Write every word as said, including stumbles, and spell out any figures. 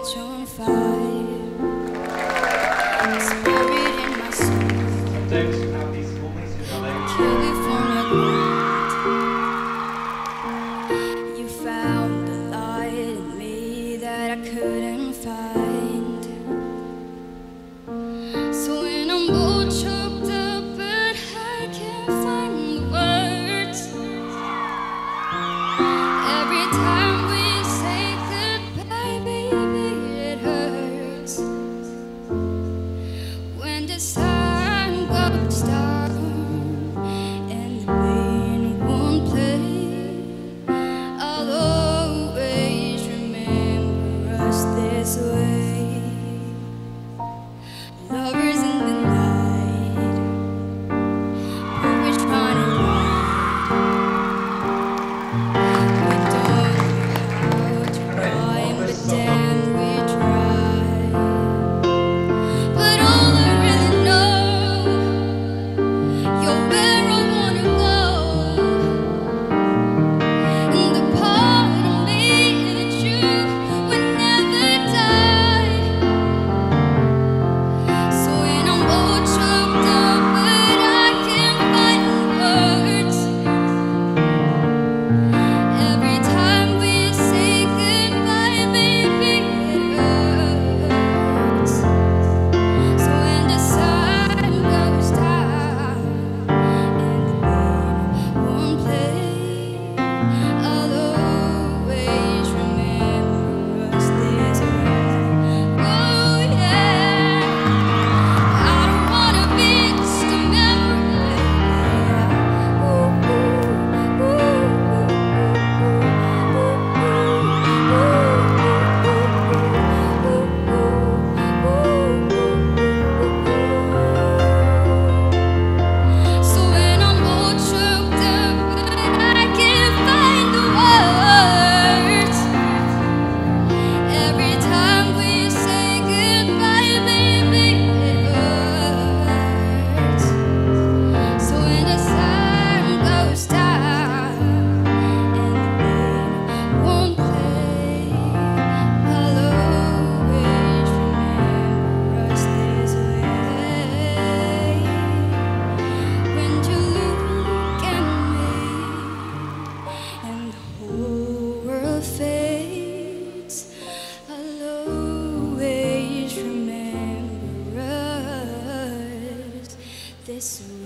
catch on fire. It's buried in my soul. Sometimes you have these moments in your life. Kill it from the ground. You found the light in me that I couldn't find. So when I'm both choked up but I can't find the words, every time we say goodbye, baby, it hurts. When the sun goes down and the pain won't play, I'll always remember us this way. Lovers in the night, we were trying to ride. We don't know how to rhyme, but then we try. But all I really know, you're where I wanna go. And the part of me that you would never die. So when I'm all choked up but I can't find the words, every time we say goodbye, baby, it hurts. So when the sun goes down and the band won't play, I'll always remember us this way. Oh yeah, I don't wanna be just a memory. Ooh, ooh, ooh, ooh, So when I'm all choked up but I can't find the words, every time we say goodbye, baby, it hurts. So when the sun goes down and the band won't play, I'll always remember us this way. When you look at me and the whole world fades, I'll always remember us this way.